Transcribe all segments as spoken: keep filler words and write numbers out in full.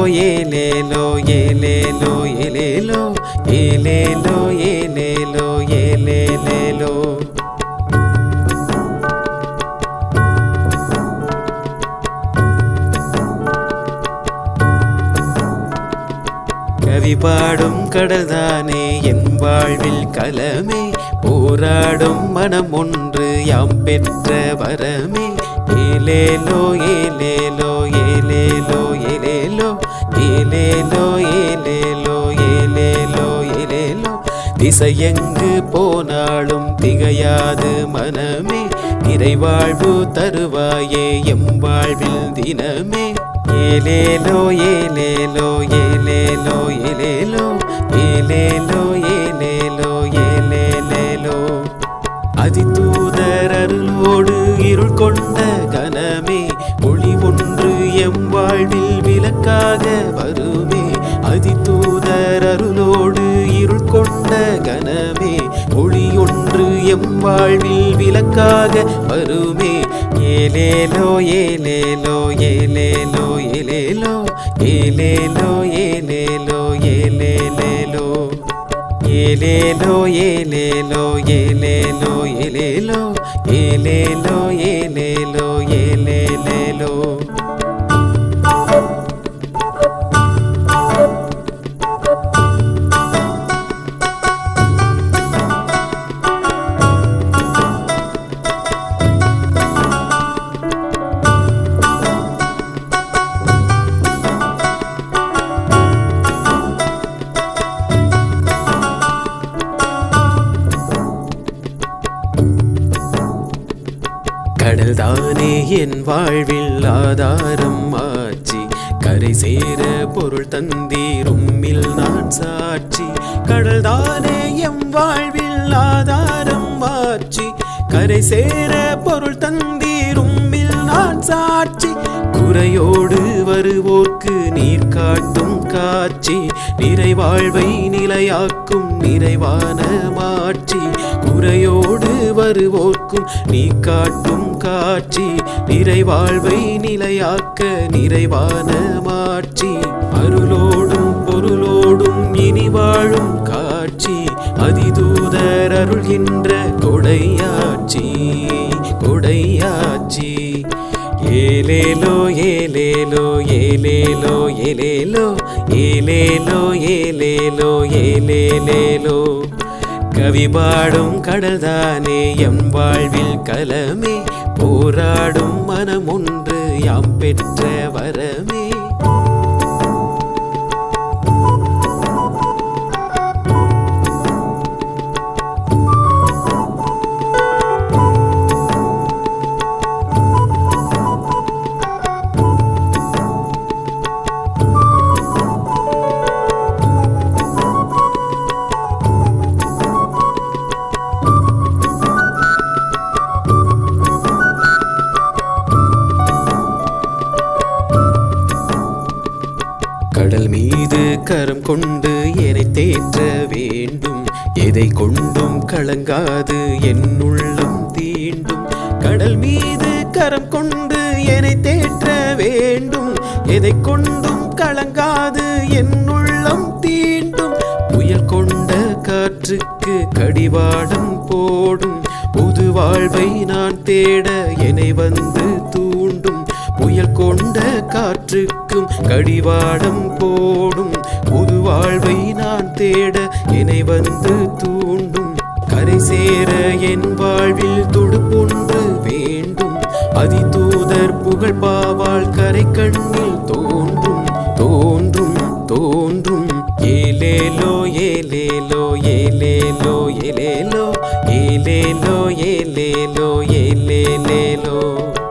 ஏலேலோ ஏலேலோ ஏலேலோ ஏலேலோ ஏலேலோ ஏலேலேலோ. கவி பாடும் கடல்தானே என் வாழ்வில் கலமே, போராடும் மனம் ஒன்று யாம் பெற்ற வரமே. ஏலேலோ ஏலேலோ ஏலேலோ ஏலேலோ ஏலேலோ ஏலேலோ ஏலேலோ ஏலேலோ. திசையெங்கு போனாலும் திகையாது மனமே, நிறைவாழ்வு தருவாயே எம் வாழ்வில் தினமே. ஏலேலோ ஏலேலோ ஏலேலோ ஏலேலோ ஏலேலோ ஏலேலோ ஏலேலேலோ. அதிதூதர் அருளோடு இருள் கொண்ட கனமே, ஒளி ஒன்று எம் வாழ்வில் விளக்காக வருமே. அதிதூதர் அருளோடு இருள் கொண்ட கனமே, ஒளி ஒன்று எம் வாழ்வில் விளக்காக வருமே. ஏலேலோ ஏலேலோ ஏலேலோ ஏலேலோ ஏலேலோ ஏலேலோ ஏலேலேலோ. ஏலேலோ ஏலேலோ ஏலேலோ ஏலேலோ ஏலேலோ ஏலேலோ ஏலேலேலோ. கடல்தானே என் வாழ்வில் ஆதாரம் ஆட்சி, கரை சேர பொருள் தந்தீர் உம்மில் நான் சாட்சி. கடல்தானே எம் வாழ்வில் ஆதாரம் ஆட்சி, கரை சேர பொருள் தந்தீர் உம்மில் நான் சாட்சி. குறையோடு வருவோர்க்கு நீர் காட்டும் காட்சி, நிறைவாழ்வை நிலையாக்கும் நிறைவான மாட்சி. குறையோடு வருவோர்க்கும் நீ காட்டும் காட்சி, நிறைவாழ்வை நிலையாக்க நிறைவான மாட்சி. அருளோடும் பொருளோடும் இனி வாழும் காட்சி, அதிதூதர் அருள்கின்ற கொடையாட்சி கொடையாட்சி. ஏலேலோ ஏலேலோ ஏலேலோ ஏலேலோ ஏலேலோ ஏலேலோ ஏலேலேலோ. கவி பாடும் கடல்தானே எம் வாழ்வில் கலமே, போராடும் மனம் ஒன்று யாம் பெற்ற வரமே. கடல் மீது கரம் கொண்டு என்னை தேற்ற வேண்டும், எதை கொண்டும் கலங்காது என் உள்ளம் தீண்டும். கடல் மீது கரம் கொண்டு என்னை தேற்ற வேண்டும், எதை கொண்டும் கலங்காது என் உள்ளம் தீண்டும். புயல் கொண்ட காற்றுக்கு கடிவாளம் போடும், புது வாழ்வை நான் தேட என்னை வந்து தூண்டும். புயல் கொண்ட காற்றுக்கும் கடிவாளம் போடும், புது வாழ்வை நான் தேட என்னை வந்து தூண்டும். கரை சேர என் வாழ்வில் துடுப்பொன்று வேண்டும், அதிதூதர் புகழ் பாவால் கரை கண்ணில் தோன்றும் தோன்றும் தோன்றும். ஏலேலோ ஏலேலோ ஏலேலோ ஏலேலோ ஏலேலோ ஏலேலோ ஏலேலேலோ.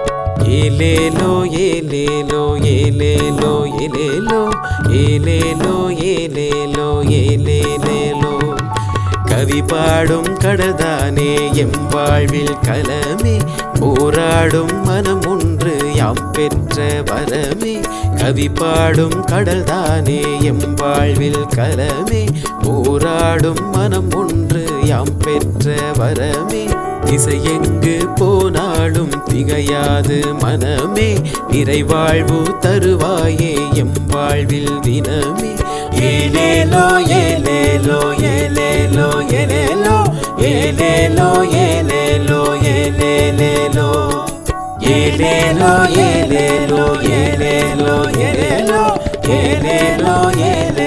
ஏலேலோ ஏலேலோ ஏலேலோ ஏலேலோ ஏலேலோ ஏலேலோ ஏலேலேலோ. கவி பாடும் கடல்தானே எம் வாழ்வில் கலமே, போராடும் மனம் ஒன்று யாம் பெற்ற வரமே. கவி பாடும் கடல்தானே எம் வாழ்வில் கலமே, போராடும் மனம் ஒன்று யாம் பெற்ற வரமே. திசையெங்கு போனாலும் திகையாது மனமே, நிறைவாழ்வு தருவாயே எம் வாழ்வில் தினமே ஏலேலோ ஏலேலோ ஏலேலோ ஏலேலோ ஏலேலோ ஏலேலோ ஏலேலேலோ ஏலேலோ ஏலேலோ ஏலேலோ ஏலேலோ ஏலேலோ ஏலே